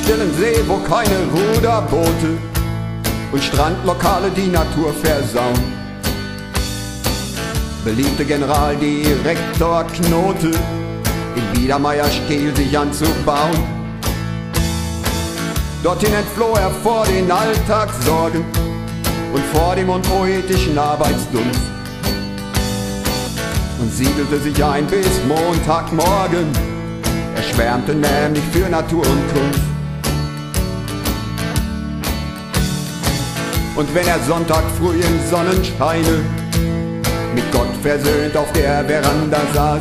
stillen See, wo keine Ruderboote und Strandlokale die Natur versauen. Beliebte Generaldirektor Knote in Biedermeierstil sich anzubauen. Dorthin entfloh er vor den Alltagssorgen und vor dem unpoetischen Arbeitsdunst und siedelte sich ein bis Montagmorgen. Er schwärmte nämlich für Natur und Kunst. Und wenn er Sonntag früh im Sonnenscheine mit Gott versöhnt auf der Veranda saß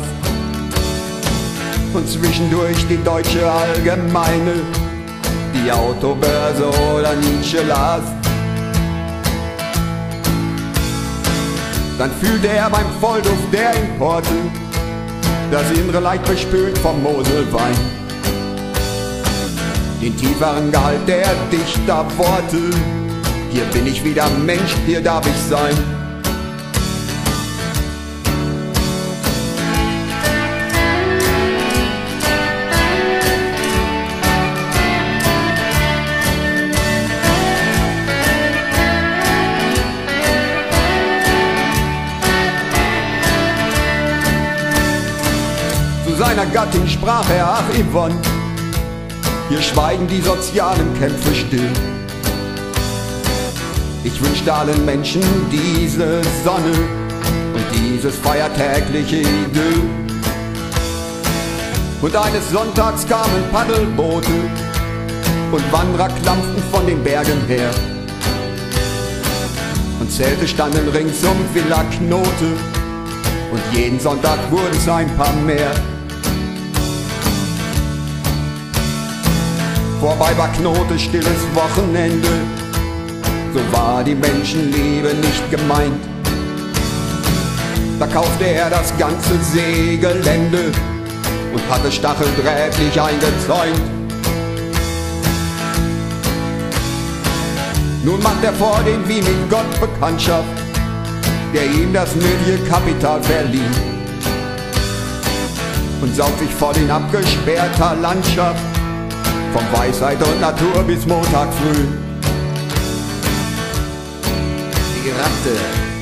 und zwischendurch die Deutsche Allgemeine, die Autobörse oder Nietzsche las, dann fühlte er beim Vollduft der Importe das innere Leid bespült vom Moselwein, den tieferen Gehalt der Dichterworte. Hier bin ich wieder Mensch, hier darf ich sein. Zu seiner Gattin sprach er: Ach Yvonne, hier schweigen die sozialen Kämpfe still. Ich wünschte allen Menschen diese Sonne und dieses feiertägliche Idyll. Und eines Sonntags kamen Paddelboote und Wanderer klampften von den Bergen her. Und Zelte standen rings um Villa Knote und jeden Sonntag wurden es ein paar mehr. Vorbei war Knote stilles Wochenende, so war die Menschenliebe nicht gemeint. Da kaufte er das ganze Seegelände und hatte stacheldrähtlich eingezäunt. Nun macht er vor dem wie mit Gott Bekanntschaft, der ihm das nötige Kapital verlieh, und saugt sich voll in abgesperrter Landschaft von Weisheit und Natur bis Montag früh. Die Ratte